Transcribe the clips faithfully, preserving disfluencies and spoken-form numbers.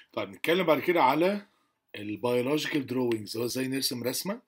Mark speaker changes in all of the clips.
Speaker 1: طيب نتكلم بعد كده على البيولوجيكال دروينجز، هو ازاي نرسم رسمه.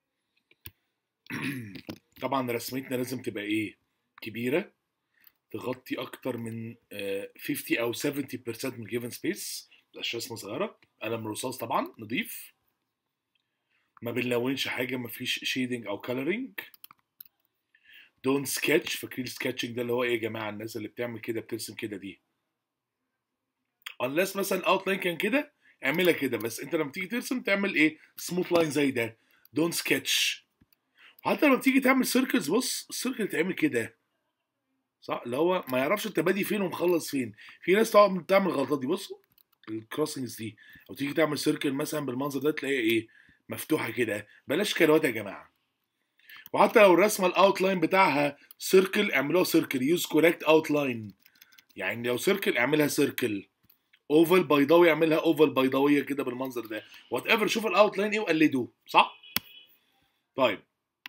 Speaker 1: طبعا رسمتنا لازم تبقى ايه؟ كبيره، تغطي اكتر من آه، خمسين او سبعين بالمية من جيفن سبيس، مش رسمه صغيره. قلم رصاص طبعا نضيف، ما بنلونش حاجه، ما فيش شيدنج او كولرنج. دون سكتش، فاكرين السكتشنج ده اللي هو ايه يا جماعه؟ الناس اللي بتعمل كده بترسم كده دي، unless مثلا اوتلاين كان كده اعملها كده، بس انت لما تيجي ترسم تعمل ايه؟ سموث لاين زي ده. دون سكتش. حتى لما تيجي تعمل سيركلز، بص السيركل يتعمل كده، صح؟ اللي هو ما يعرفش انت بادي فين ومخلص فين. في ناس طبعا بتعمل الغلطات دي، بصوا الكروسنجز دي، او تيجي تعمل سيركل مثلا بالمنظر ده تلاقيها ايه؟ مفتوحه كده. بلاش كروات يا جماعه. وحتى لو الرسمه الاوتلاين بتاعها سيركل اعملوها سيركل، يوز كوريكت اوتلاين. يعني لو سيركل اعملها سيركل، اوفل بيضاوي اعملها اوفل بيضاويه كده بالمنظر ده. وات ايفر، شوف الاوتلاين ايه وقلدوه، صح؟ طيب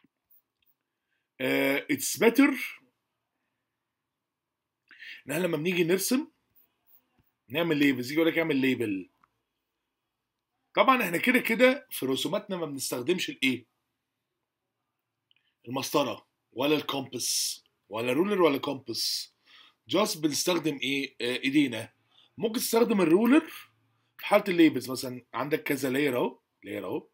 Speaker 1: اتس uh, بيتر ان احنا لما بنيجي نرسم نعمل ليبل. يجي يقول لك اعمل ليبل. طبعا احنا كده كده في رسوماتنا ما بنستخدمش الايه؟ المسطره ولا الكومبس ولا رولر ولا كومبس. جاست بنستخدم ايه؟ آه ايدينا. ممكن تستخدم الرولر في حاله الليبلز، مثلا عندك كذا لاير اهو، لاير اهو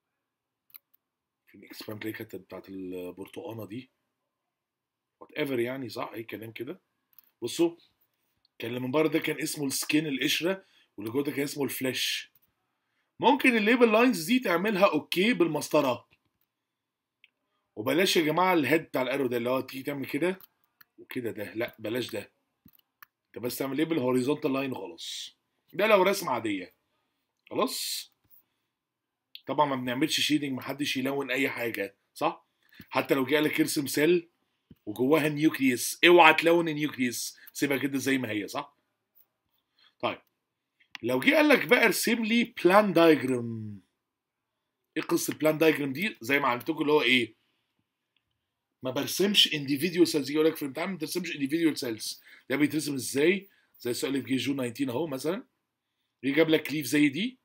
Speaker 1: في الاكسباند لاير كانت بتاعت البرتقانه دي، وات ايفر يعني، صح؟ اي كلام كده. بصوا، كان اللي من بره ده كان اسمه السكين، القشره، واللي جوه ده كان اسمه الفلاش. ممكن الليبل لاينز دي تعملها اوكي بالمسطره، وبلاش يا جماعه الهيد بتاع الارو ده اللي هو تيجي تعمل كده وكده، ده لا بلاش ده. انت بس تعمل ليبل هوريزونتال لاين خلاص، ده لو رسمه عاديه خلاص. طبعا ما بنعملش شيدنج، محدش يلون اي حاجه، صح؟ حتى لو جه لك ارسم سيل وجواها نيوكليوس، اوعى تلون النيوكليوس، سيبها كده زي ما هي، صح؟ طيب لو جه قال لك بقى ارسم لي بلان دايجرام، ايه قصه البلان دايجرام دي؟ زي ما علمتكم اللي هو ايه؟ ما برسمش individual cells. يجي يقول لك في الامتحان ما ترسمش individual cells، ده بيترسم ازاي؟ زي السؤال اللي في جي جون تسعتاشر اهو مثلا، يجي جاب لك ليف زي دي،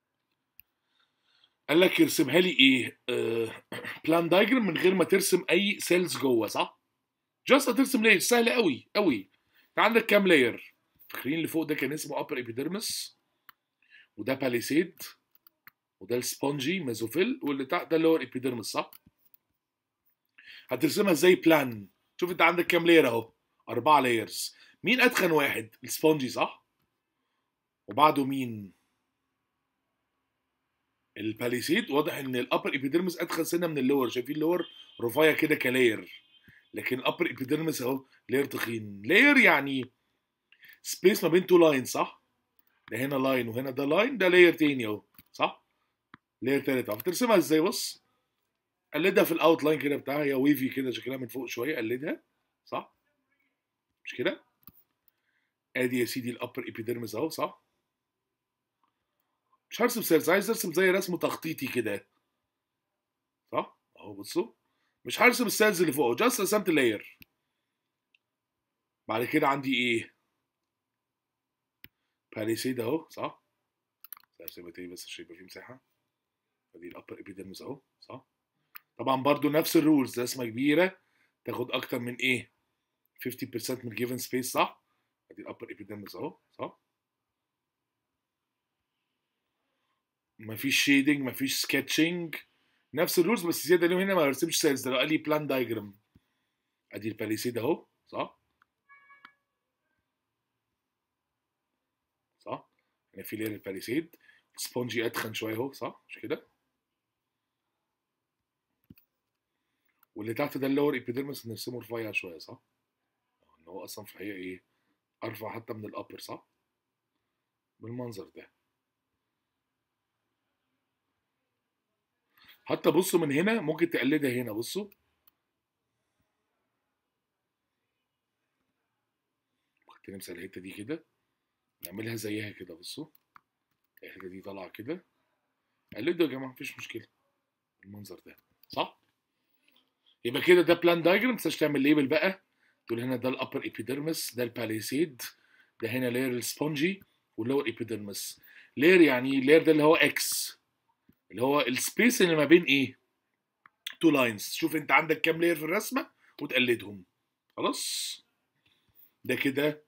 Speaker 1: قال لك ارسمها لي ايه؟ بلان دايجرام من غير ما ترسم اي سيلز جوه، صح؟ جاست هترسم لاير سهله قوي قوي. انت عندك كام لاير؟ فاكرين اللي فوق ده كان اسمه upper epidermis، وده باليسيد، وده السبونجي ميزوفيل، واللي تحت ده اللور epidermis، صح؟ هترسمها ازاي بلان؟ شوف انت عندك كام لاير اهو، اربعه لايرز. مين اتخن واحد؟ السبونجي، صح؟ وبعده مين؟ الباليسيد. واضح ان الابر ايبيديرمس اتخن سنه من اللور، شايفين اللور رفيع كده كلاير، لكن الابر ايبيديرمس اهو لاير تخين. لاير يعني سبيس ما بين تو لاين، صح؟ ده هنا لاين وهنا ده لاين، ده لاير تاني اهو، صح؟ لاير تالت. عارف ترسمها ازاي؟ بص، قلدها في الاوت لاين كده بتاعها، هي ويفي كده شكلها من فوق شويه، قلدها، صح؟ مش كده؟ ادي يا سيدي الابر ايبيديرمس اهو، صح؟ مش هرسم سيلز، عايز ارسم زي رسم تخطيطي كده، صح؟ اهو بصوا، مش هرسم السيلز اللي فوق، جاست رسمت لاير. بعد كده عندي ايه؟ باليسيد اهو، صح؟ هسيبها تاني بس عشان يبقى فيه مساحه. ادي الابر ايبيديرمس اهو، صح؟ طبعا برضو نفس الرولز، رسمه كبيره تاخد اكتر من ايه؟ خمسين بالمية من الجيفن سبيس، صح؟ ادي الابر ايبيديرمس اهو، صح؟ مفيش شيدنج، مفيش سكتشنج، نفس الرولز، بس زياده اليوم هنا ما برسمش سيلز، ده لو قال لي بلان دايجرام. ادي الباليسيد اهو، صح؟ صح؟ هنا في لير الباليسيد، سبونجي اتخن شويه اهو، صح؟ مش كده؟ واللي تحت ده اللور ايبيديرمس نرسمه رفيع شويه، صح؟ ان هو اصلا في الحقيقه ايه؟ ارفع حتى من الابر، صح؟ بالمنظر ده. حتى بصوا من هنا ممكن تقلدها هنا، بصوا ممكن نمسك الحته دي كده نعملها زيها كده، بصوا الحته دي طالعه كده، قلدوا يا جماعه مفيش مشكله المنظر ده، صح؟ يبقى كده ده بلان دايجرام. متنساش تعمل ليبل بقى، تقول هنا ده الابر ايبيديرمس، ده الباليسيد، ده هنا لاير السبونجي واللور ايبيديرمس. لاير يعني لاير ده اللي هو اكس، اللي هو السبيس اللي ما بين ايه؟ تو لاينز. شوف انت عندك كام لاير في الرسمه وتقلدهم. خلاص، ده كده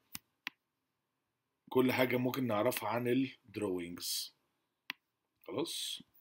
Speaker 1: كل حاجه ممكن نعرفها عن الدروينجز. خلاص.